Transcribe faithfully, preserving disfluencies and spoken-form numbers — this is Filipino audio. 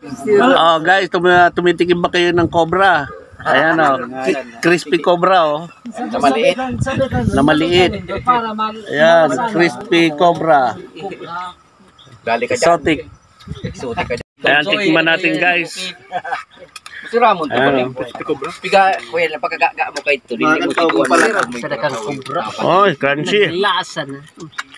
Oh, guys, tum tumitikim ba kayo ng cobra? Ayan oh, crispy cobra oh. Na maliit. Na maliit. Ayan, crispy cobra. Dali ka dyan. Exotic. Exotic ka dyan. Ayan, tikman natin guys. Si Ramon to Ayan. Piga, kuya lang pagkagaga mo kay ito. Hindi mo tiguan. Sadakang kubra. Oh, crunchy. Lasa na.